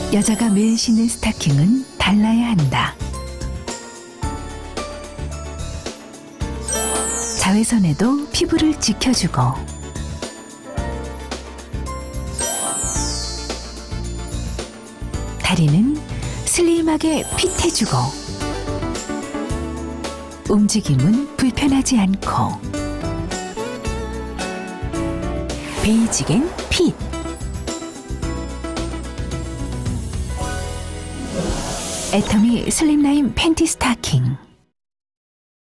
여자가 매일 신는 스타킹은 달라야 한다. 자외선에도 피부를 지켜주고 다리는 슬림하게 핏해주고 움직임은 불편하지 않고 베이직엔 핏 애터미 슬림라인 팬티 스타킹